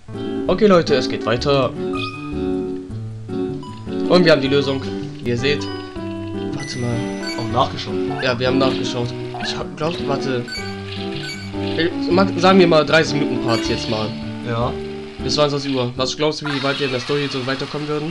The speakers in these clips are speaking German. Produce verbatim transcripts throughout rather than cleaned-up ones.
Okay Leute, es geht weiter. Und wir haben die Lösung. Wie ihr seht. Warte mal. Auch nachgeschaut. Ja, wir haben nachgeschaut. Ich glaube, warte. Sagen wir mal dreißig Minuten Parts jetzt mal. Ja. Bis zwanzig Uhr. Was glaubst du, wie weit wir in der Story so weiterkommen würden?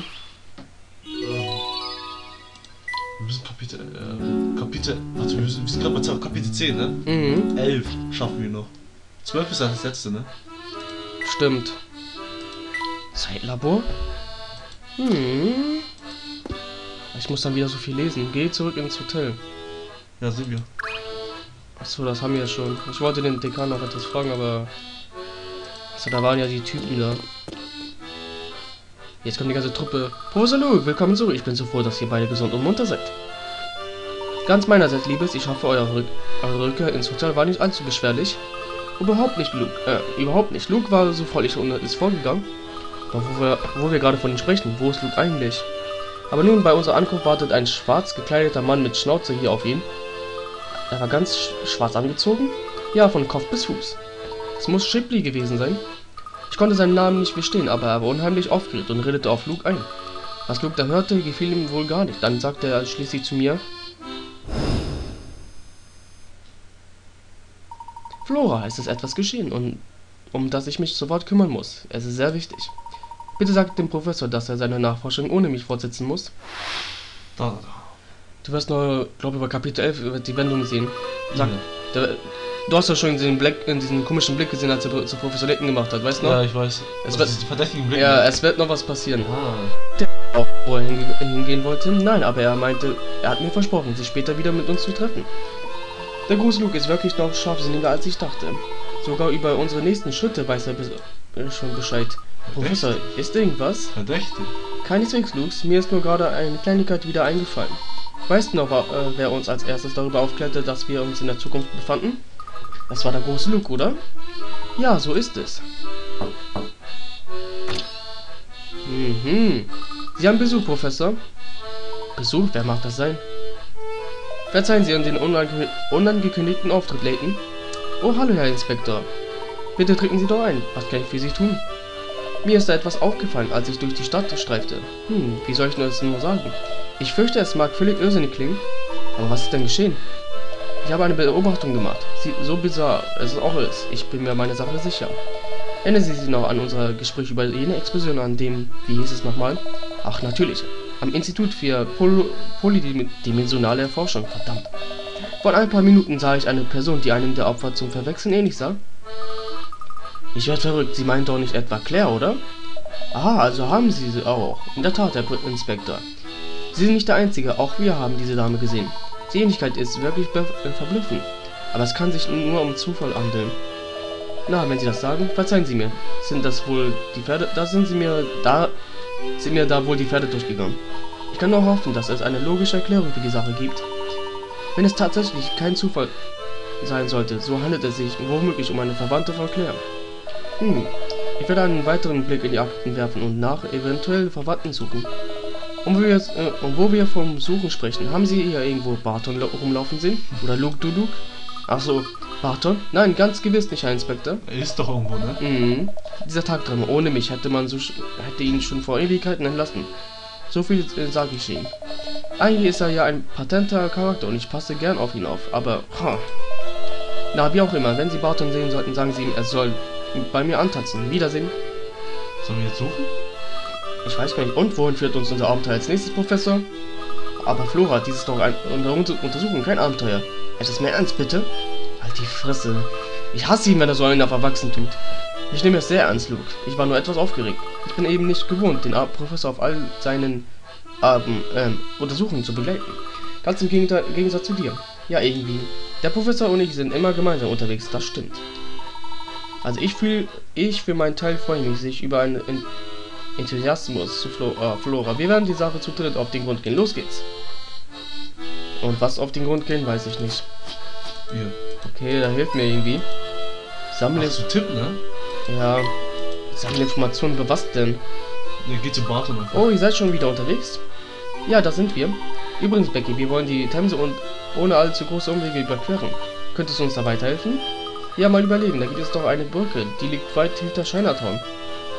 Wir müssen Kapitel, äh, Kapitel, warte, wir, müssen, wir sind gerade bei Kapitel zehn, ne? Mhm. elf schaffen wir noch. zwölf ist das letzte, ne? Stimmt. Zeitlabor? Hm. Ich muss dann wieder so viel lesen. Geh zurück ins Hotel. Ja, sind wir. Achso, das haben wir ja schon. Ich wollte den Dekan noch etwas fragen, aber... Also, da waren ja die Typen da. Jetzt kommt die ganze Truppe. Professor Luke, willkommen zurück. Ich bin so froh, dass ihr beide gesund und munter seid. Ganz meinerseits, Liebes. Ich hoffe, eure, Rück eure Rückkehr ins Hotel war nicht allzu beschwerlich. Überhaupt nicht, Luke. Äh, überhaupt nicht. Luke war so freundlich und ist vorgegangen. Doch wo wir, wo wir gerade von ihm sprechen, wo ist Luke eigentlich? Aber nun, bei unserer Ankunft wartet ein schwarz gekleideter Mann mit Schnauze hier auf ihn. Er war ganz sch schwarz angezogen? Ja, von Kopf bis Fuß. Es muss Shipley gewesen sein. Ich konnte seinen Namen nicht verstehen, aber er war unheimlich aufgeregt und redete auf Luke ein. Was Luke da hörte, gefiel ihm wohl gar nicht. Dann sagte er schließlich zu mir: Flora, es ist etwas geschehen, und um das ich mich sofort kümmern muss. Es ist sehr wichtig. Bitte sagt dem Professor, dass er seine Nachforschung ohne mich fortsetzen muss. Da, da. Du wirst nur, glaube ich, über Kapitel elf über die Wendung sehen. Sag, Ja. der, du hast ja schon diesen, Black, in diesen komischen Blick gesehen, als er zu Professor Layton gemacht hat, weißt du noch? Ja, ich weiß. Es Das wird, ist die verdächtigen Blicke. ja, es wird noch was passieren. Ah. Auch wo er hinge hingehen wollte? Nein, aber er meinte, er hat mir versprochen, sich später wieder mit uns zu treffen. Der große Luke ist wirklich noch scharfsinniger, als ich dachte. Sogar über unsere nächsten Schritte weiß er be schon Bescheid. Professor, ist irgendwas? Verdächtig? Keineswegs, Luke. Mir ist nur gerade eine Kleinigkeit wieder eingefallen. Weißt du noch, äh, wer uns als erstes darüber aufklärte, dass wir uns in der Zukunft befanden? Das war der große Luke, oder? Ja, so ist es. Mhm. Sie haben Besuch, Professor. Besuch? Wer mag das sein? Verzeihen Sie den unange unangekündigten Auftritt, Layton. Oh, hallo, Herr Inspektor. Bitte treten Sie doch ein. Was kann ich für Sie tun? Mir ist da etwas aufgefallen, als ich durch die Stadt streifte. Hm, wie soll ich das nur sagen? Ich fürchte, es mag völlig irrsinnig klingen. Aber was ist denn geschehen? Ich habe eine Beobachtung gemacht. Sie, so bizarr es auch ist. Ich bin mir meiner Sache sicher. Erinnern Sie sich noch an unser Gespräch über jene Explosion an dem, wie hieß es nochmal? Ach, natürlich. Am Institut für Pol Polydimensionale Erforschung. Verdammt. Vor ein paar Minuten sah ich eine Person, die einem der Opfer zum Verwechseln ähnlich sah. Ich werde verrückt. Sie meinen doch nicht etwa Claire, oder? Aha, also haben Sie sie auch. In der Tat, Herr Inspektor. Sie sind nicht der Einzige. Auch wir haben diese Dame gesehen. Die Ähnlichkeit ist wirklich äh, verblüffend. Aber es kann sich nur um Zufall handeln. Na, wenn Sie das sagen, verzeihen Sie mir. Sind das wohl die Pferde? Da sind Sie mir da sind mir da wohl die Pferde durchgegangen. Ich kann nur hoffen, dass es eine logische Erklärung für die Sache gibt. Wenn es tatsächlich kein Zufall sein sollte, so handelt es sich womöglich um eine Verwandte von Claire. Hm, ich werde einen weiteren Blick in die Akten werfen und nach eventuell Verwandten suchen. Und wo wir, äh, und wo wir vom Suchen sprechen, haben Sie hier irgendwo Barton rumlaufen sehen? Oder Luke du Luke? Ach so, Barton? Nein, ganz gewiss nicht, Herr Inspektor. Er ist doch irgendwo, ne? Mhm. Dieser Tagträumer, ohne mich hätte man so hätte ihn schon vor Ewigkeiten entlassen. So viel äh, sage ich Ihnen. Eigentlich ist er ja ein patenter Charakter und ich passe gern auf ihn auf, aber... Ha. Na, wie auch immer, wenn Sie Barton sehen sollten, sagen Sie ihm, er soll bei mir antanzen. Wiedersehen. Sollen wir jetzt suchen? Ich weiß gar nicht. Und wohin führt uns unser Abenteuer als nächstes, Professor? Aber Flora, dies ist doch eine Untersuchung, kein Abenteuer. Etwas mehr ernst, bitte? Halt die Fresse. Ich hasse ihn, wenn er so einen auf Erwachsen tut. Ich nehme es sehr ernst, Luke. Ich war nur etwas aufgeregt. Ich bin eben nicht gewohnt, den Professor auf all seinen ähm, ähm, Untersuchungen zu begleiten. Ganz im Gegensatz zu dir. Ja, irgendwie. Der Professor und ich sind immer gemeinsam unterwegs, das stimmt. Also ich fühle, ich für meinen Teil freue mich sich über einen Enthusiasmus zu Flo äh, Flora. Wir werden die Sache zu dritt auf den Grund gehen. Los geht's. Und was auf den Grund gehen, weiß ich nicht. Hier. Okay, da hilft mir irgendwie. Sammle... Ach, zu tippen, ne? Ja. Sammle Informationen über was denn? Ne, geht zu Barton einfach. Oh, ihr seid schon wieder unterwegs? Ja, da sind wir. Übrigens, Becky, wir wollen die Themse und ohne allzu große Umwege überqueren. Könntest du uns da weiterhelfen? Ja, mal überlegen, da gibt es doch eine Brücke, die liegt weit hinter Chinatown.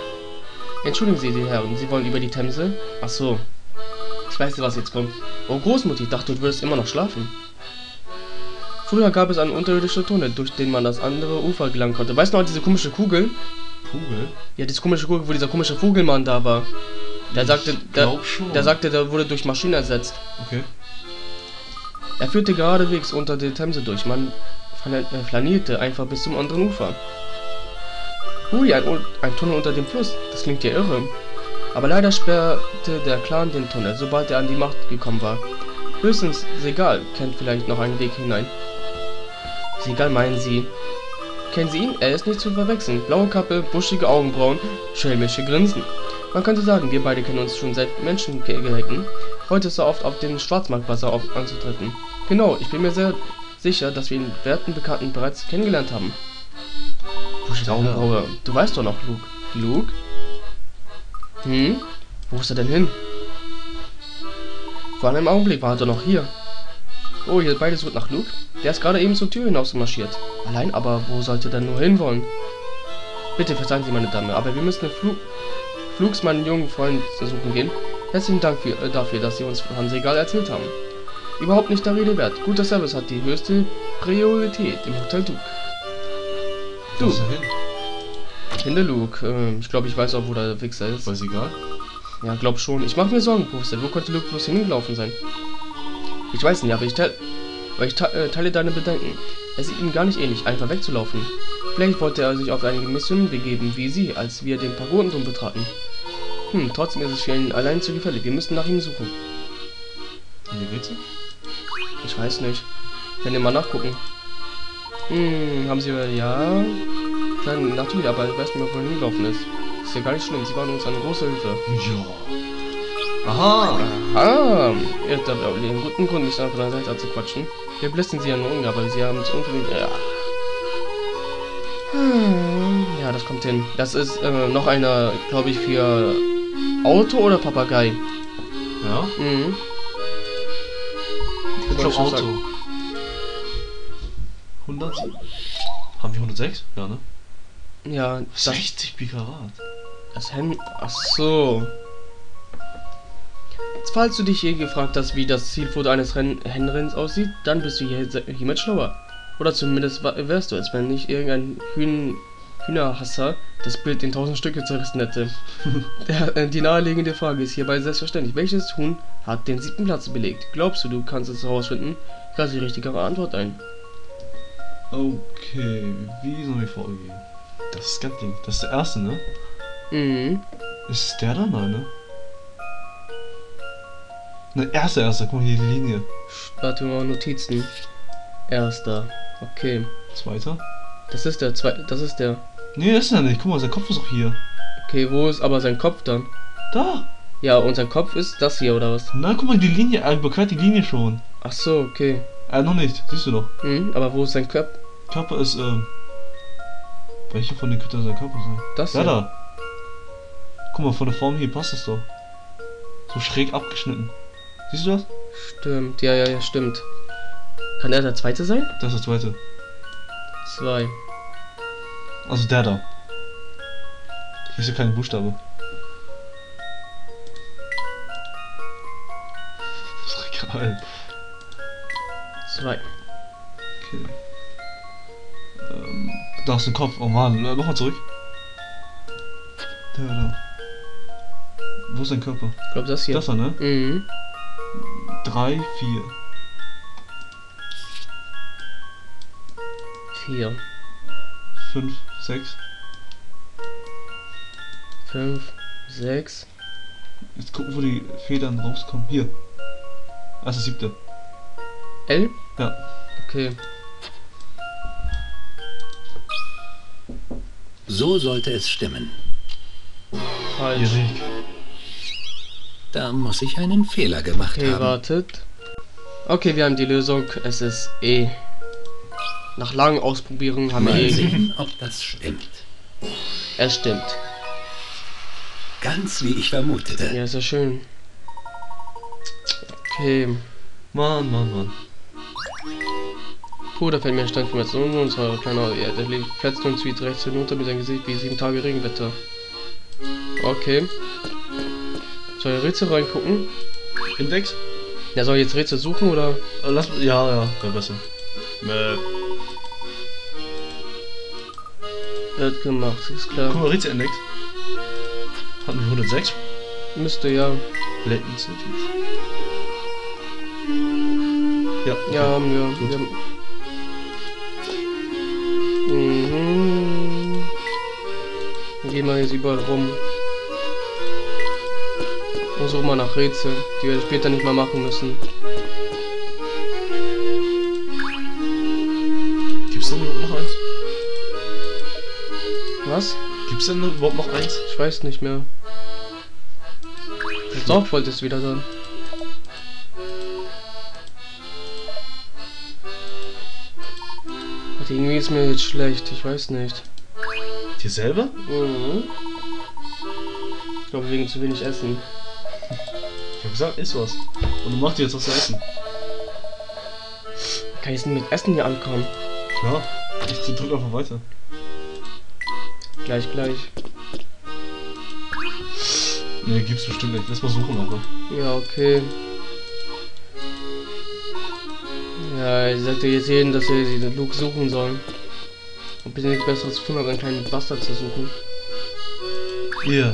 Entschuldigen Sie, die Herren, Sie wollen über die Themse? Ach so. Ich weiß nicht, was jetzt kommt. Oh, Großmutter, ich dachte, du würdest immer noch schlafen. Früher gab es einen unterirdischen Tunnel, durch den man das andere Ufer gelangen konnte. Weißt du noch, diese komische Kugel? Kugel? Ja, diese komische Kugel, wo dieser komische Vogelmann da war. Der Ich sagte, der, glaub schon. der sagte, der wurde durch Maschinen ersetzt. Okay. Er führte geradewegs unter der Themse durch. Man flanierte einfach bis zum anderen Ufer. Hui, ein, ein Tunnel unter dem Fluss. Das klingt ja irre. Aber leider sperrte der Clan den Tunnel, sobald er an die Macht gekommen war. Höchstens Segal kennt vielleicht noch einen Weg hinein. Segal, meinen Sie? Kennen Sie ihn? Er ist nicht zu verwechseln. Blaue Kappe, buschige Augenbrauen, schelmische Grinsen. Man könnte sagen, wir beide kennen uns schon seit Menschengehälten. Heute ist er oft auf dem Schwarzmarktbasar auf anzutreten. Genau, ich bin mir sehr sicher, dass wir ihn werten Bekannten bereits kennengelernt haben. Buschige Augenbraue. Du weißt doch noch, Luke. Luke? Hm? Wo ist er denn hin? Vor einem Augenblick war er doch noch hier. Oh, ihr beide sucht nach Luke? Der ist gerade eben zur Tür hinaus marschiert. Allein, aber wo sollte er denn nur hinwollen? Bitte verzeihen Sie, meine Dame, aber wir müssen den Flug, Flugs meinen jungen Freund suchen gehen. Herzlichen Dank für, äh, dafür, dass Sie uns von Segal erzählt haben. Überhaupt nicht der Rede wert. Guter Service hat die höchste Priorität im Hotel Duke. Du. Wo ist er hin? Finde Luke. Ähm, ich glaube, ich weiß auch, wo der Wichser ist. Weiß egal. Ja, glaub schon. Ich mache mir Sorgen, Professor. Wo konnte Luke bloß hingelaufen sein? Ich weiß nicht, aber ich, te aber ich te äh, teile deine Bedenken. Es ist ihm gar nicht ähnlich, einfach wegzulaufen. Vielleicht wollte er sich auf eine Mission begeben, wie Sie, als wir den Pagodenturm betraten. Hm, trotzdem ist es für ihn allein zu gefährlich. Wir müssen nach ihm suchen. Und wie geht's ihm? Ich weiß nicht. Können wir mal nachgucken. Hm, haben Sie... Ja... Nein, natürlich, aber ich weiß nicht mehr, wohin hingelaufen ist. Ist ja gar nicht schlimm. Sie waren uns eine große Hilfe. Ja. Aha. Aha. Ihr habt aber einen guten Grund, nicht einfach von der Seite anzuquatschen. Wir blästen Sie ja nur ungern, aber Sie haben es unverdient... Ja. Hm, ja, das kommt hin. Das ist äh, noch einer, glaube ich, für Auto oder Papagei. Ja? Mhm. Ich glaube schon Auto. sagen. hundertsieben? Haben wir hundertsechs? Ja, ne? Ja, das, sechzig Pikarat. das Hen... Ach so. Falls du dich je gefragt hast, wie das Zielfoto eines Renn Hennrenns aussieht, dann bist du hier, hiermit schlauer. Oder zumindest wärst du es, wenn nicht irgendein Hühn Hühnerhasser das Bild in tausend Stücke zerrissen hätte. Der, äh, die naheliegende Frage ist hierbei selbstverständlich. Welches Huhn hat den siebten Platz belegt? Glaubst du, du kannst es herausfinden? Lass die richtige Antwort ein. Okay, wie soll ich vorgehen? Das ist ganz Ding. Das ist der erste, ne? Mhm. Ist es der da? Nein, ne? Ne, erster, erster. Guck mal hier die Linie. Warte mal, Notizen. Erster. Okay. Zweiter? Das ist der zweite. Das ist der. Ne, das ist er nicht. Guck mal, sein Kopf ist auch hier. Okay, wo ist aber sein Kopf dann? Da! Ja, und sein Kopf ist das hier, oder was? Nein, guck mal, die Linie. Er überquert die Linie schon. Ach so, okay. Äh, noch nicht. Siehst du doch. Mhm, aber wo ist sein Kopf? Körper ist, ähm... welche von den könnte sein Körper sein? Das Ja, hier. da. Guck mal, von der Form hier passt das doch. So schräg abgeschnitten. Siehst du das? Stimmt, ja, ja, ja, stimmt. Kann er der zweite sein? Das ist der zweite. Zwei. Also der da. Hier ist ja kein Buchstabe. Das ist egal. Zwei. Okay. Ähm, da ist ein Kopf. Oh Mann, nochmal zurück. Der da. Wo ist dein Körper? Ich glaube das hier. Das da, ne? Mhm. Drei, vier. Vier. Fünf, sechs. Fünf. Sechs. Jetzt gucken, wo die Federn rauskommen. Hier. Das ist der siebte. L? Ja. Okay. So sollte es stimmen. Falsch. Erik. Da muss ich einen Fehler gemacht Okay, haben. wartet. Okay, wir haben die Lösung. Es ist E. Nach langem Ausprobieren haben wir Mal E. sehen, ob das stimmt. Es stimmt. Ganz wie ich vermutete. Ja, ist ja schön. Okay. Mann, Mann, Mann. Puh, da fällt mir eine Standinformation. Unser kleiner, ja, der fetzt uns wie rechts hinunter mit seinem Gesicht wie sieben Tage Regenwetter. Okay. Soll ich Rätsel reingucken? Index? Ja, soll ich jetzt Rätsel suchen oder? Äh, lass ja, ja, wäre besser. Äh, Wird gemacht, ist klar. guck mal, Rätsel-Index. Hatten wir hundertsechs? Müsste ja. Latency. Ja, okay. Ja, haben wir. Gut. wir haben... Mhm. Dann gehen wir jetzt überall rum. Und suchen mal nach Rätsel, die wir später nicht mehr machen müssen. Gibt's denn überhaupt noch eins? Was? Gibt's denn überhaupt noch eins? Ich weiß nicht mehr. Der Softball ist wieder dran. Und irgendwie ist mir jetzt schlecht, ich weiß nicht. Dir selber? Mhm. Ich glaube wegen zu wenig Essen. Ich hab gesagt, iss was. Und du machst dir jetzt was zu essen. Kann ich jetzt nicht mit Essen hier ankommen? Klar. Ich drück einfach weiter. Gleich, gleich. Nee, gibt's bestimmt nicht. Lass mal suchen, aber. Ja, okay. Ja, ich sagte jetzt jedem, dass er den Luke suchen soll. Und bitte nichts Besseres zu tun, als einen kleinen Bastard zu suchen. Hier.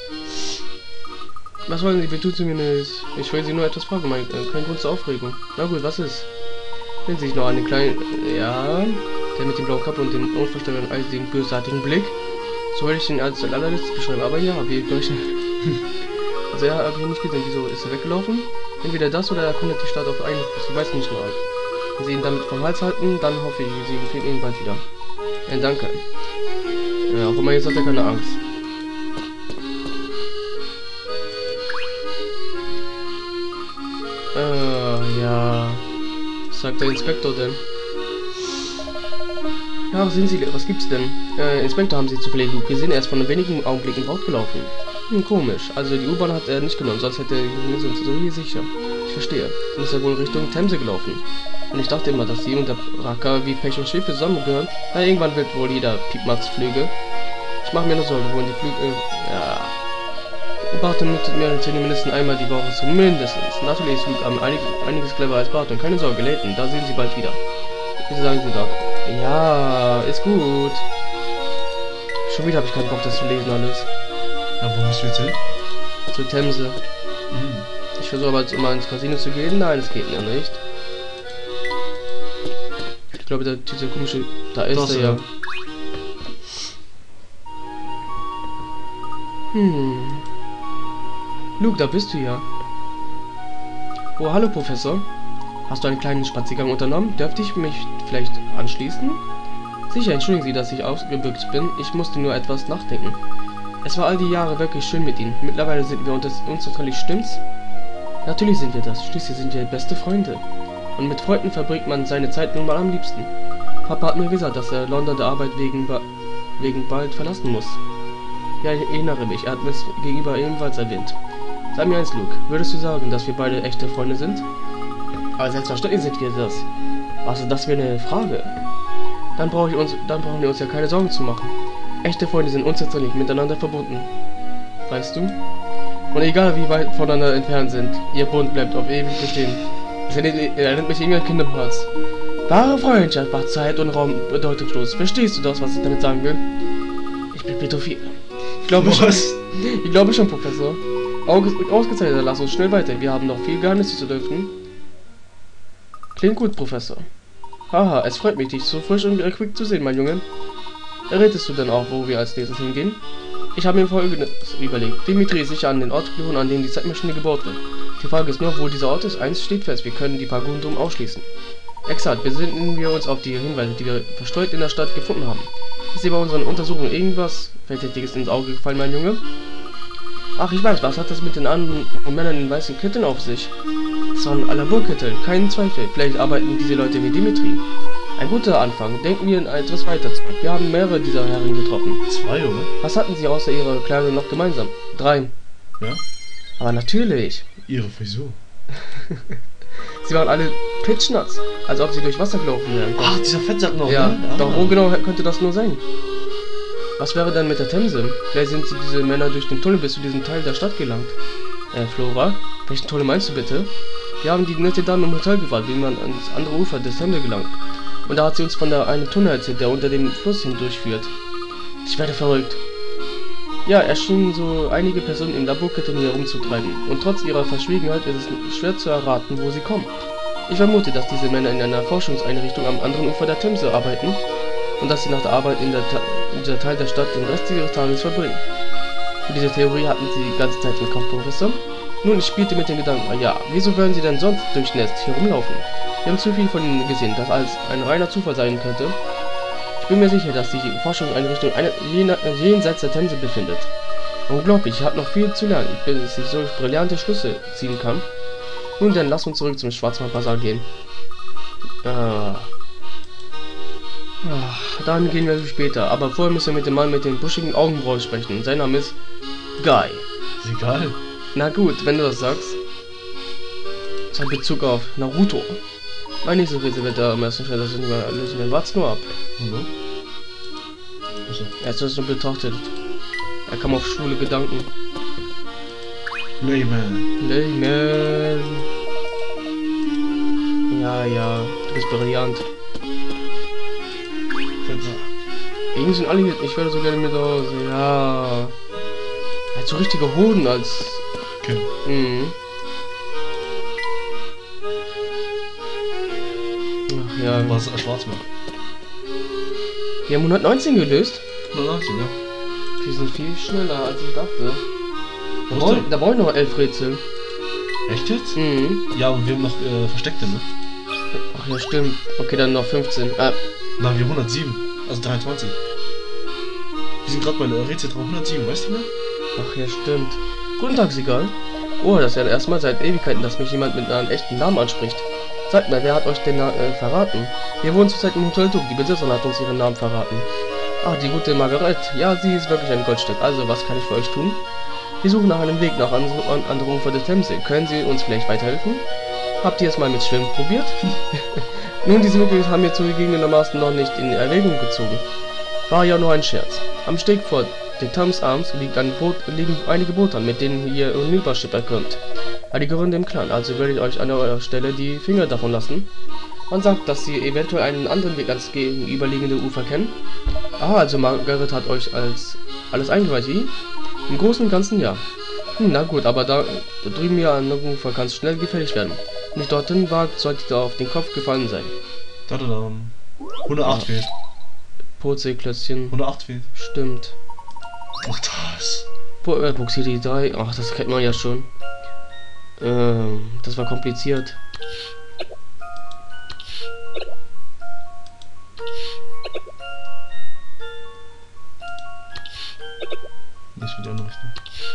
Was wollen Sie? Bitte zu mir nicht. Ich will Sie nur etwas fragen, mein, äh, kein Grund zur Aufregung. Na gut, was ist? Wenn Sie sich noch an den kleinen... Ja... Der mit dem blauen Kappe und dem unvorstellbaren, eisigen, bösartigen Blick. So wollte ich ihn als allerletztes beschreiben. Aber ja, wie durch... Also er hat ihn nicht gesehen. Wieso ist er weggelaufen? Entweder das oder er erkundet die Stadt auf einen Fuß. Ich weiß nicht mal. Wenn Sie ihn damit vom Hals halten, dann hoffe ich, Sie finden ihn bald wieder. Ja, danke. Ja, auch immer jetzt hat er keine Angst. Äh, ja. Was sagt der Inspektor denn? Ja, was sind Sie? Was gibt's denn? Äh, Inspektor, haben Sie zufällig Luke gesehen? Er ist von wenigen Augenblicken fortgelaufen. Hm, komisch. Also die U-Bahn hat er nicht genommen, sonst hätte er sonst so hier sicher. Ich verstehe. Dann ist er wohl Richtung Themse gelaufen. Und ich dachte immer, dass sie und der Racker wie Pech und Schwefel zusammengehören. Na, irgendwann wird wohl jeder Piepmatz Flüge. Ich mache mir nur Sorgen, wohin die Flüge... Äh, ja... Barton nutzt mehrere Zähne mindestens einmal die Woche zumindest. Natürlich ist Luke um einig, einiges cleverer als Barton. Keine Sorge, Layton, da sehen Sie bald wieder. Bitte sagen Sie dort. Ja, ist gut. Schon wieder habe ich keinen Bock, das zu lesen alles. Ja, wo müssen wir jetzt hin? Zur Themse. Mhm. Ich versuche aber jetzt immer ins Casino zu gehen. Nein, es geht mir nicht. Ich glaube, der, dieser komische... Da ist Das, er ja. ja. Hm. Luke, da bist du ja. Oh, hallo Professor. Hast du einen kleinen Spaziergang unternommen? Dürfte ich mich vielleicht anschließen? Sicher, entschuldigen Sie, dass ich ausgebückt bin. Ich musste nur etwas nachdenken. Es war all die Jahre wirklich schön mit Ihnen. Mittlerweile sind wir uns unzertrennlich, stimmt's? Natürlich sind wir das. Schließlich sind wir beste Freunde. Und mit Freunden verbringt man seine Zeit nun mal am liebsten. Papa hat mir gesagt, dass er London der Arbeit wegen, ba wegen bald verlassen muss. Ja, ich erinnere mich. Er hat mir es gegenüber ebenfalls erwähnt. Sag mir eins, Luke. Würdest du sagen, dass wir beide echte Freunde sind? Aber selbstverständlich sind wir das. Also das wäre eine Frage. Dann brauche ich uns, dann brauchen wir uns ja keine Sorgen zu machen. Echte Freunde sind unzertrennlich miteinander verbunden. Weißt du? Und egal wie weit voneinander entfernt sind, ihr Bund bleibt auf ewig bestehen. Es erinnert mich irgendwie an Kingdom Hearts. Wahre Freundschaft macht Zeit und Raum bedeutungslos. Verstehst du das, was ich damit sagen will? Ich bin pädophil. Ich glaube schon. Ich glaube schon, Professor. Ausge ausgezeichnet, lass uns schnell weiter. Wir haben noch viel Geheimnisse zu dürfen. Klingt gut, Professor. Haha, es freut mich, dich so frisch und quick zu sehen, mein Junge. Errätest du denn auch, wo wir als nächstes hingehen? Ich habe mir Folgendes überlegt. Dimitri ist sicher an den Ort geflohen, an dem die Zeitmaschine gebaut wird. Die Frage ist nur, wo dieser Ort ist. Eins steht fest, wir können die Pagundum ausschließen. Exakt, besinnen wir uns auf die Hinweise, die wir verstreut in der Stadt gefunden haben. Ist dir bei unseren Untersuchungen irgendwas Verdächtiges ins Auge gefallen, mein Junge? Ach, ich weiß, was hat das mit den anderen Männern in weißen Kitteln auf sich? Das waren Alaburkittel, keinen Zweifel. Vielleicht arbeiten diese Leute wie Dimitri. Ein guter Anfang. Denken wir etwas weiter zurück. Wir haben mehrere dieser Herren getroffen. Zwei, Junge? Was hatten sie außer ihrer Kleidung noch gemeinsam? Drei. Ja? Aber natürlich. Ihre Frisur. Sie waren alle pitchnass, als ob sie durch Wasser gelaufen wären. Ach, dieser Fettsack noch, Ja, ne? doch wo genau könnte das nur sein? Was wäre dann mit der Themse? Vielleicht sind sie diese Männer durch den Tunnel bis zu diesem Teil der Stadt gelangt. Äh, Flora? Welchen Tunnel meinst du bitte? Wir haben die nette Dame im Hotel gefragt, wie man ans andere Ufer des Themse gelangt. Und da hat sie uns von der einen Tunnel erzählt, der unter dem Fluss hindurchführt. Ich werde verrückt. Ja, es schienen so einige Personen in Laborketten hier herumzutreiben. Und trotz ihrer Verschwiegenheit ist es schwer zu erraten, wo sie kommen. Ich vermute, dass diese Männer in einer Forschungseinrichtung am anderen Ufer der Themse arbeiten und dass sie nach der Arbeit in der, Ta in der Teil der Stadt den Rest ihres Tages verbringen. Und diese Theorie hatten sie die ganze Zeit im Kopf, Professor? Nun, ich spielte mit den Gedanken, ja, wieso würden sie denn sonst durchs Nest hier rumlaufen? Wir haben zu viel von ihnen gesehen, das als ein reiner Zufall sein könnte. Ich bin mir sicher, dass die Forschungseinrichtung eine, jen jenseits der Themse befindet. Unglaublich, ich habe noch viel zu lernen, bis ich so brillante Schlüsse ziehen kann. Nun dann, lass uns zurück zum Schwarzmarkt-Basar gehen. Ah. Ach, dann gehen wir später, aber vorher müssen wir mit dem Mann mit den buschigen Augenbrauen sprechen. Sein Name ist Guy. Ist egal. Na gut, wenn du das sagst. Das hat Bezug auf Naruto. Mein nächstes Rätsel wird da am ersten Stelle das nicht mehr lösen. Wir warten nur ab. Mhm. Er ist das nur betrachtet. Er kam auf schwule Gedanken. Layman. Layman. Ja, ja, du bist brillant. Irgendwie sind alle hier. Ich würde so gerne mit Hause. Ja. Er hat so richtige Hoden als. Okay. Mhm. Ach ja. Was ist Schwarzmarkt? Wir haben hundertneunzehn gelöst. hundertneunzehn, ja. Die sind viel schneller als ich dachte. Da Was brauchen, denn? da brauchen wir noch elf Rätsel. Echt jetzt? Mhm. Ja, und wir haben noch äh, Versteckte, ne? Ach ja, stimmt. Okay, dann noch fünfzehn. Ah, Na, wir haben hundertsieben. Also dreiundzwanzig. Wir sind gerade bei der Rätsel drauf. hundertsieben, weißt du mehr? ach ja, stimmt. Guten Tag, Sigal. Oh, das ist ja erstmal seit Ewigkeiten, dass mich jemand mit einem echten Namen anspricht. Sagt mal, wer hat euch den Na äh, verraten? Wir wohnen zurzeit im Hotel Duck. Die Besitzerin hat uns ihren Namen verraten. Ah, die gute Margaret. Ja, sie ist wirklich ein Goldstück. Also, was kann ich für euch tun? Wir suchen nach einem Weg nach an an anderen Ufer der Themse. Können Sie uns vielleicht weiterhelfen? Habt ihr es mal mit Schwimmen probiert? Nun, diese Möglichkeit haben wir zugegebenermaßen noch nicht in Erwägung gezogen. War ja nur ein Scherz. Am Steg vor den Thames Arms liegt ein Boot, liegen einige Boote an, mit denen ihr hinüberschippern könnt. Aber die gehören dem Clan, also würde ich euch an eurer Stelle die Finger davon lassen. Man sagt, dass sie eventuell einen anderen Weg als gegenüberliegende Ufer kennen. Ah, also Margaret hat euch als alles eingeweiht, wie? Im Großen und Ganzen ja. Hm, na gut, aber da, da drüben hier an der Ufer kann es schnell gefährlich werden. Wenn ich dorthin wagt, solltet ihr auf den Kopf gefallen sein. Da, da, da. hundertacht fehlt. Purzelklößchen. hundertacht fehlt. Stimmt. Ach, das. Bo äh, Book City drei. Ach, das kennt man ja schon. Ähm, das war kompliziert. Nicht für die andere Richtung.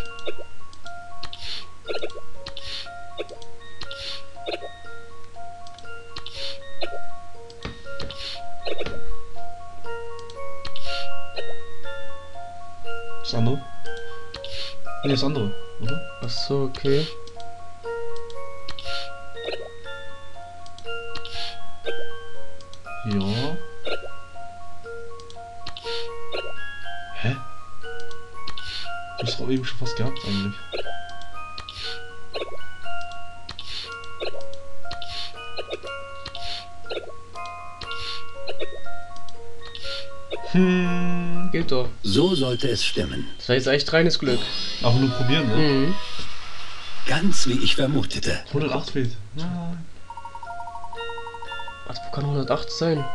Das andere? Nee, das andere, oder? Ach so, okay. Ja. Hä? Du hast doch eben schon fast gehabt eigentlich. Hm. Geht doch. So sollte es stimmen. Das war jetzt echt reines Glück. Aber nur probieren, ne? Mhm. Ganz wie ich vermutete. hundertacht fehlt. Nein. Was, wo kann hundertacht sein?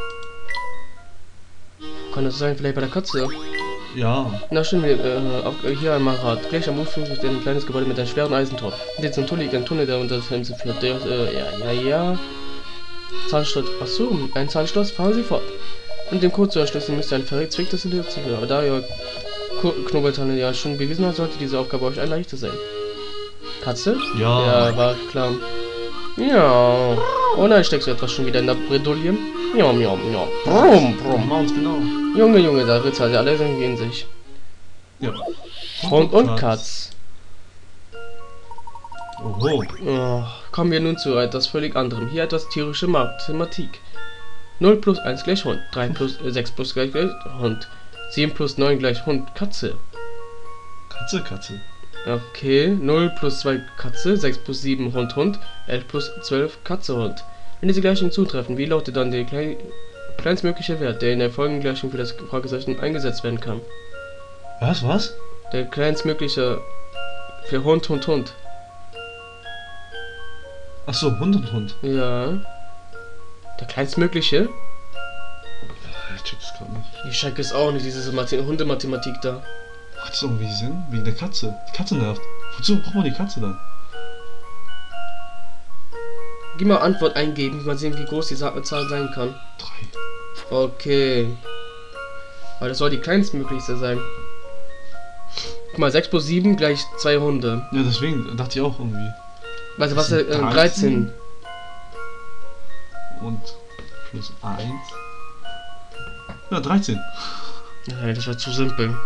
Wo kann das sein? Vielleicht bei der Katze? Ja. Na schön, wir, äh, auf, äh, hier einmal Rad. Gleich am Ufer steht ein kleines Gebäude mit einem schweren Eisentor. In diesem Tunnel liegt ein Tunnel, der unter das Themse führt. Der, äh, ja, ja, ja. Zahnschloss. Achso, ein Zahnschloss. Fahren Sie fort. Und dem Code zu erschließen müsste ein verzwicktes Lied zu hören. Aber da ihr Knobeltanne ja schon bewiesen hat, sollte diese Aufgabe euch ein leichter sein. Katze? Ja. Ja, war klar. Ja. Oh nein, steckst du etwas schon wieder in der Bredouille? Ja, ja, ja. Brumm, brumm. Maus, genau. Junge, Junge, da ritzt also alle gegen sich. Ja. Hund und Katz. Oho. Oh, kommen wir nun zu etwas völlig anderem. Hier etwas tierische Mathematik. null plus eins gleich Hund. drei plus äh, sechs plus gleich, gleich Hund. sieben plus neun gleich Hund, Katze. Katze, Katze. Okay, null plus zwei Katze, sechs plus sieben Hund, Hund, elf plus zwölf Katze, Hund. Wenn diese Gleichungen zutreffen, wie lautet dann der klei kleinstmögliche Wert, der in der folgenden Gleichung für das Fragezeichen eingesetzt werden kann? Was, was? Der kleinstmögliche für Hund, Hund, Hund. Achso, Hund und Hund. Ja. Der kleinstmögliche? Ich check das gerade nicht. Ich check es auch nicht, diese Mathe Hundemathematik da. Macht das irgendwie Sinn? Wegen der Katze. Die Katze nervt. Wozu braucht man die Katze dann? Gib mal Antwort eingeben, mal sehen, wie groß die Sa Zahl sein kann. Drei. Okay. Weil das soll die kleinstmöglichste sein. Guck mal, sechs plus sieben gleich zwei Hunde. Ja, deswegen dachte ich auch irgendwie. Weißt du was, äh, dreizehn? dreizehn. Und plus eins. Ja, dreizehn. Nein, das war zu simpel.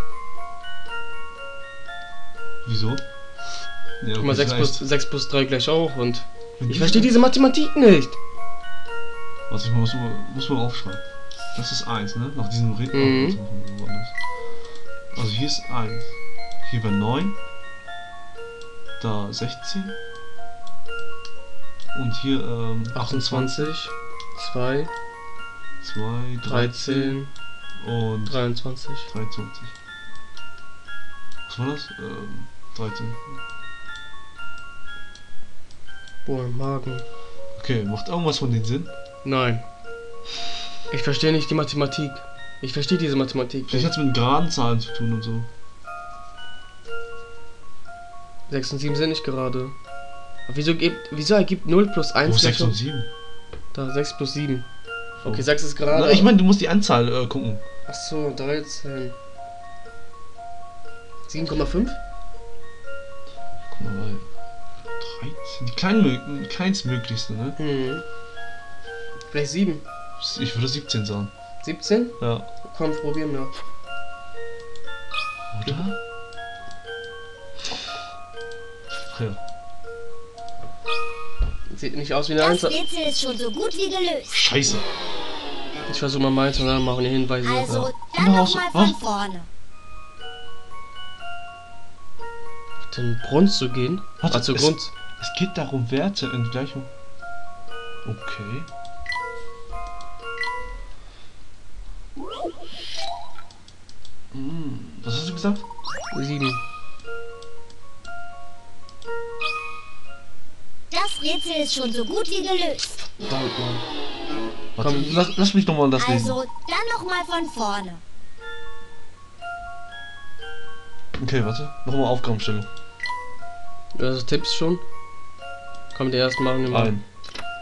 Wieso? Ja, Guck mal, sechs plus, sechs plus drei gleich auch und... Wenn Ich die- verstehe diese Mathematik nicht. Warte, ich muss, muss man aufschreiben. Das ist eins, ne? Nach diesem Ring. Mhm. Also hier ist eins. Hier war neun. Da sechzehn. Und hier ähm, achtundzwanzig, zwei, zwei, dreizehn dreizehn, und dreiundzwanzig. dreiundzwanzig. Was war das? Ähm, dreizehn. Oh, im Magen. Okay, macht irgendwas von den Sinn? Nein. Ich verstehe nicht die Mathematik. Ich verstehe diese Mathematik Vielleicht hat nicht. es mit geraden Zahlen zu tun und so. sechs und sieben sind nicht gerade. Aber wieso, gibt, wieso ergibt null plus Wo eins ist gleich sechs und sieben? Da, sechs plus sieben. Oh. Okay, sechs ist gerade. Na, ich meine, du musst die Anzahl äh, gucken. Achso, dreizehn. sieben Komma fünf? Guck mal, bei dreizehn. Die kleinen, kleinstmöglichste, ne? Hm. Vielleicht sieben. Ich würde siebzehn sagen. siebzehn? Ja. Komm, probieren wir. Oder? Ach ja. Sieht nicht aus wie eine Das Eins. Rätsel ist schon so gut wie gelöst. Scheiße. Ich versuche mal meins und dann machen die Hinweise. Also, Ja. dann Na, noch was- mal was? von vorne. Den Grund zu gehen. Warte, also es- Grund. Es geht darum, Werte in Gleichung. Okay. Hm, was hast du gesagt? sieben. Das Rätsel ist schon so gut wie gelöst. Verdammt, Mann. Warte, Komm. lass, lass mich doch mal das lesen. Also, dann noch mal von vorne. Okay, warte. Nochmal Aufgabenstellung. Also Tipps schon. Komm, der erste machen wir mal. Ein.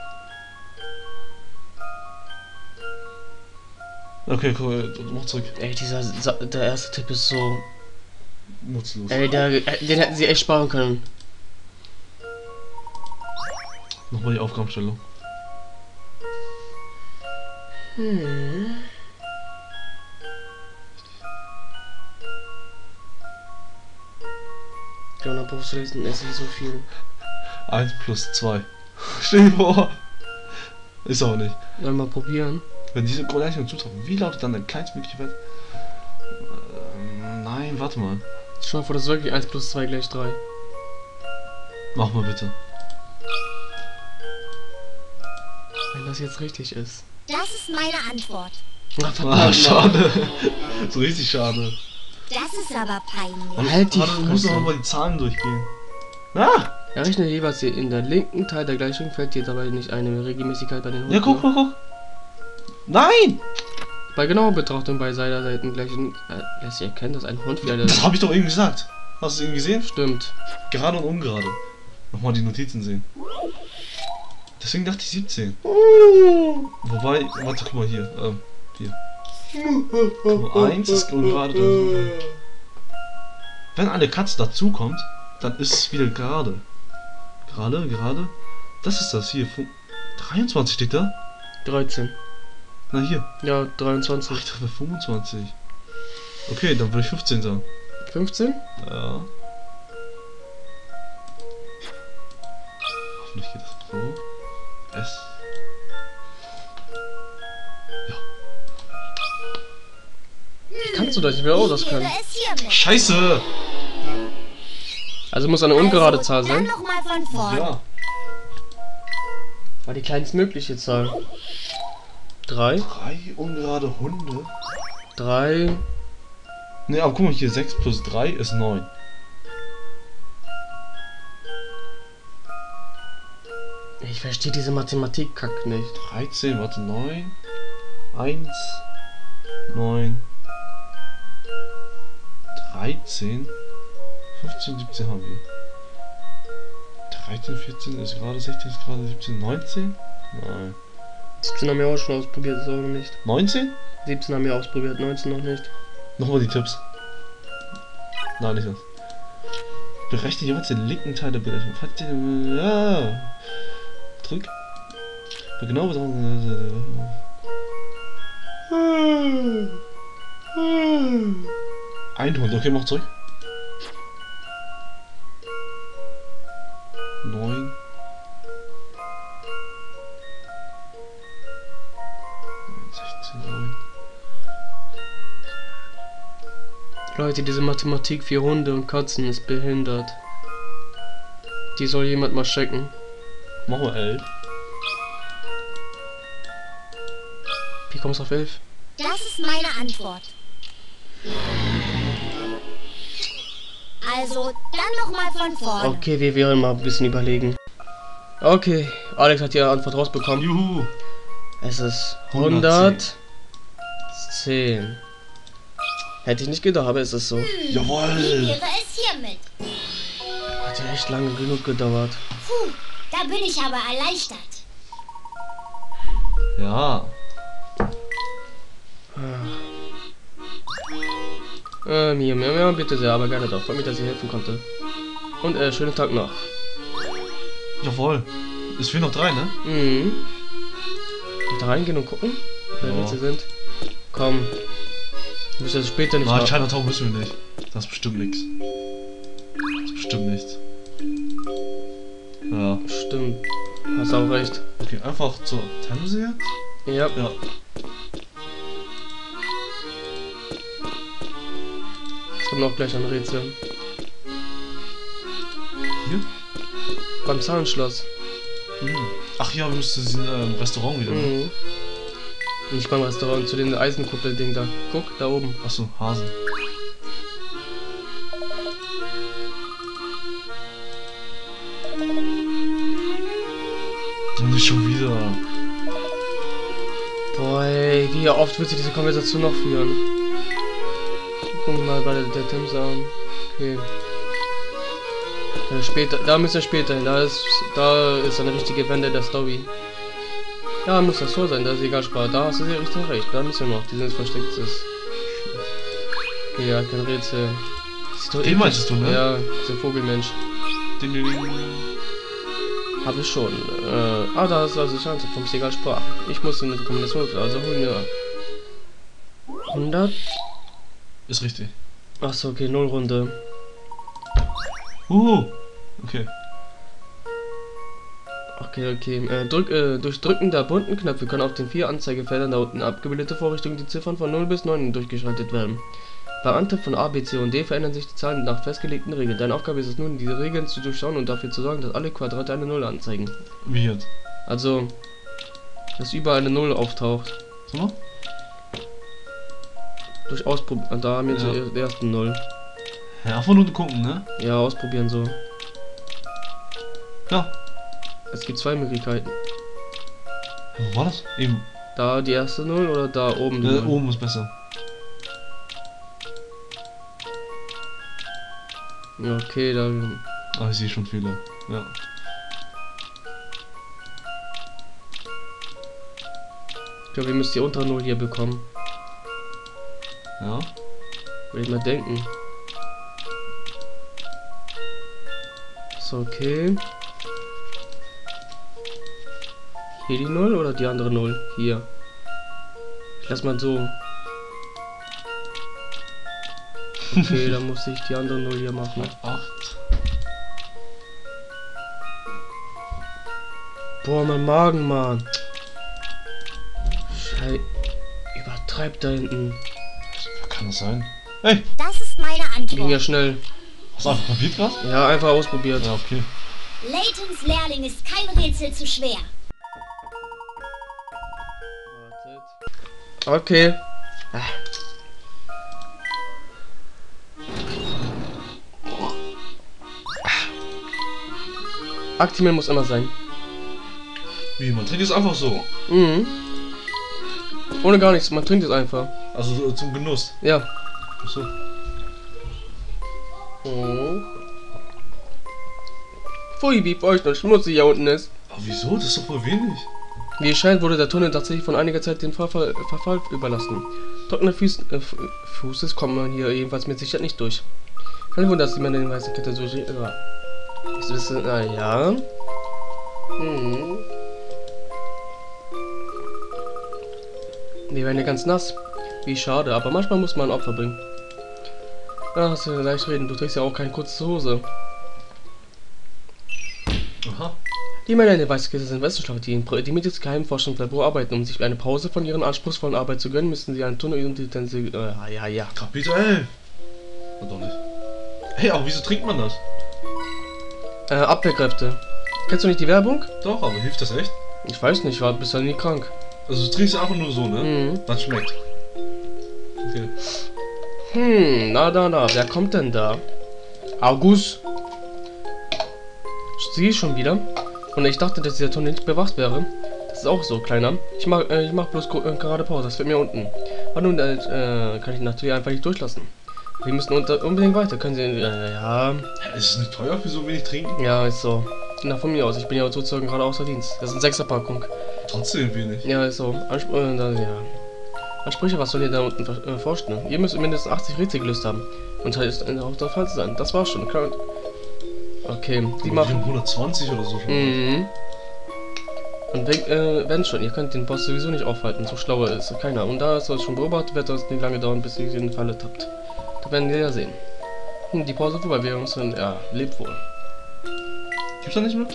Okay, cool, mach zurück. Ey, dieser Sa der erste Tipp ist so. Nutzlos. Ey, der, äh, den hätten sie echt sparen können. Nochmal die Aufgabenstellung. Hm. Ja, dann brauchst du lesen, es ist so viel. eins plus zwei. Stell dir vor. Ist auch nicht. Dann mal probieren. Wenn diese Gleichung zutreffen, wie lautet dann der kleinstmögliche Wert? Ähm, nein, warte mal. Schau mal vor, das ist wirklich eins plus zwei gleich drei. Mach mal bitte. Wenn das jetzt richtig ist. Das ist meine Antwort. Ach, Ah, verdammt, Mann. schade. So richtig schade. Das ist aber peinlich. Und halt die Warte, du musst Fresse. doch mal die Zahlen durchgehen. Ah! Errechne jeweils die- in der linken Teil der Gleichung, fällt dir dabei nicht eine Regelmäßigkeit bei den Hunden Ja, guck, auf. guck, guck. Nein! Bei genauer Betrachtung bei beider Seiten gleichen äh, lässt sich erkennen, dass ein Hund wie eine... Das habe ich doch eben gesagt. Hast du es eben gesehen? Stimmt. Gerade und ungerade. Nochmal die Notizen sehen. Deswegen dachte ich siebzehn. Wobei, warte, guck mal hier. Ähm, hier. Guck mal, eins ist ungerade. dann- Wenn eine Katze dazukommt, dann ist es wieder gerade. Gerade, gerade. Das ist das hier. Fu- dreiundzwanzig steht da? dreizehn. Na hier. Ja, Ach, dreiundzwanzig. ich dachte fünfundzwanzig. Okay, dann würde ich fünfzehn sagen. fünfzehn? Ja. Hoffentlich geht das so. S. Ich kann es du das? Ich will auch das Ich können. wäre es hiermit. Scheiße! Also muss eine ungerade Also, Zahl Dann sein. nochmal von vorne. Ja. War die kleinstmögliche Zahl. Drei. Drei ungerade Hunde? Drei. Ne, aber guck mal hier, sechs plus drei ist neun. Ich verstehe diese Mathematik-Kack nicht. dreizehn, warte, neun. eins. neun. dreizehn. fünfzehn, siebzehn haben wir. dreizehn, vierzehn ist gerade, sechzehn ist gerade, siebzehn, neunzehn? Nein. siebzehn haben wir auch schon ausprobiert, ist auch noch nicht. neunzehn? siebzehn haben wir ausprobiert, neunzehn noch nicht. Nochmal die Tipps. Nein, nicht das. Berechne jeweils den linken Teil der Berechnung. Falls die- Ja. Drück. Bei genau ein Hund, okay, mach zurück. Neun. sechzehn, neun. Leute, diese Mathematik für Hunde und Katzen ist behindert. Die soll jemand mal checken. Machen wir elf. Wie kommst du auf elf? Das ist meine Antwort. Also, dann nochmal von vorne. Okay, wir werden mal ein bisschen überlegen. Okay, Alex hat die Antwort rausbekommen. Juhu. Es ist hundertzehn. hundertzehn. Hätte ich nicht gedacht, aber es ist so. Ich Jawohl. wäre es hiermit. Hat ja echt lange genug gedauert. Puh, da bin ich aber erleichtert. Ja. Äh, mir, mir, mir, bitte sehr, aber gerne doch. Freut mich, dass ich helfen konnte. Und äh, schönen Tag noch. Jawohl. Es fehlen noch drei, ne? Mhm. Soll ich da reingehen und gucken, wer Ja. Rätsel sind? Komm. Du musst das später nicht Nein, machen. Chinatown müssen wir nicht. Das ist bestimmt nichts. Das ist bestimmt nichts. Ja. Stimmt. Hast auch recht. Okay, einfach zur Themse jetzt? Ja. Ja. Es kommt auch gleich ein Rätsel. Hier? Beim Zahnschloss. Hm. Ach ja, wir müssen zu diesem ähm, Restaurant wieder, ne? Mhm. Nicht beim Restaurant, zu den Eisenkuppel-Ding da. Guck, da oben. Achso, Hasen. Und nicht schon wieder. Boah, ey, wie oft wird sie diese Konversation noch führen? Gucken wir mal bei der, der Themse an. Okay. Ja, später, da müssen wir später hin. Da ist, da ist eine richtige Wende der Story. Ja, muss das so sein, da ist egal Spaß. Da hast du sehr richtig recht. Da müssen wir noch. Die sind versteckt ist. Okay, ja, kein Rätsel. Sieht doch Den eklig- meintest du, ne? Ja, dieser Vogelmensch. Ding, ding, ding. Habe ich schon. Äh, ah, da ist also Chance vom Segal Sprach. Ich muss eine Kombination, also holen wir hundert. Ist richtig. Achso, okay, null Runde. Uhu. Okay. Okay, okay. Äh, drück, äh, durch Drücken der bunten Knöpfe können auf den vier Anzeigefeldern da unten abgebildete Vorrichtungen die Ziffern von null bis neun durchgeschaltet werden. Beim Antipp von A, B, C und D verändern sich die Zahlen nach festgelegten Regeln. Deine Aufgabe ist es nun, diese Regeln zu durchschauen und dafür zu sorgen, dass alle Quadrate eine Null anzeigen. Wie jetzt? Also, dass überall eine Null auftaucht. Sag mal? Durch Ausprobieren. Da haben wir Ja. die ersten Null. Ja, einfach nur gucken, ne? Ja, ausprobieren so. Ja. Es gibt zwei Möglichkeiten. Ja, wo war das? Eben. Da die erste Null oder da oben die Äh, Null? oben ist besser. Ja, okay, da. Ah, ich sehe schon Fehler. Ja. Ich glaube, ihr müsst die untere Null hier bekommen. Ja. Würde ich mal denken. So, okay. Hier die Null oder die andere Null? Hier. Ich lass mal so. Okay, dann muss ich die andere Null hier machen. acht. Boah, mein Magen, Mann. Schei. Übertreibt da hinten. Kann das sein? Hey! Das ist meine Ging ja Antwort. schnell. Hast du einfach probiert gerade? Ja, einfach ausprobiert. Ja, okay. Laytons Lehrling ist kein Rätsel zu schwer. Okay. Ah. Actimel muss immer sein. Wie, man trinkt es einfach so. Mhm. Ohne gar nichts, man trinkt es einfach. Also so zum Genuss. Ja. Achso. Oh. Pfui, wie feucht und schmutzig hier unten ist. Aber wieso? Das ist doch voll wenig. Wie es scheint, wurde der Tunnel tatsächlich von einiger Zeit den Verfall, Verfall überlassen. Trockene Füß, äh, Fußes kommt man hier jedenfalls mit Sicherheit nicht durch. Kein Wunder, dass die Männer den weißen Kette durch... Äh, ich wisse, naja. Hm. Die werden ja ganz nass. Wie schade, aber manchmal muss man ein Opfer bringen. Ach, hast du leicht reden, du trägst ja auch keine kurze Hose. Aha. Die Männer in der Weißkiste sind Wissenschaftler, die, in, die mit dem Geheimforschungslabor arbeiten. Um sich eine Pause von ihren anspruchsvollen Arbeit zu gönnen, müssen sie einen Tunnel und Utensil... Äh, ja, ja. Kapitel elf. Na doch nicht. Hey, aber wieso trinkt man das? Äh, Abwehrkräfte. Kennst du nicht die Werbung? Doch, aber hilft das echt? Ich weiß nicht, ich war bisher nie krank. Also du trinkst einfach nur so, ne? Mhm. Das schmeckt. Okay. Hm, na, na, na, wer kommt denn da? August. Sie schon wieder? Und ich dachte, dass dieser Tunnel nicht bewacht wäre. Das ist auch so, Kleiner. Ich mach, äh, ich mach bloß äh, gerade Pause, das wird mir unten. Aber nun äh, kann ich natürlich einfach nicht durchlassen. Wir müssen unter unbedingt weiter. Können Sie... Äh, ja... Ist es nicht teuer für so wenig trinken? Ja, ist so. Na, von mir aus. Ich bin ja sozusagen gerade außer Dienst. Das ist eine Sechserpackung. Trotzdem wenig. Ja, ist so. Anspr äh, da, ja. Ansprüche, was soll ihr da unten äh, forschen? Ihr müsst mindestens achtzig Rätsel gelöst haben. Und halt ist auch der Fall sein. Das war's schon. Klar. Okay, die Die machen... hundertzwanzig oder so schon. Mhm. Und wenn, äh, wenn schon, ihr könnt den Boss sowieso nicht aufhalten, so schlauer ist keiner. Und da es euch schon beobachtet, wird das nicht lange dauern, bis ihr den Falle tappt. Da werden wir ja sehen. Hm, die Pause vorbei, wir uns dann, ja, lebt wohl. Gibt's da nicht mehr?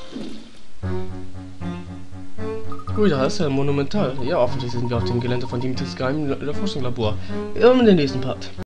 Ui, da ist ja monumental. Ja, offensichtlich sind wir auf dem Gelände von Dimitris geheimen Forschungslabor. In den nächsten Part.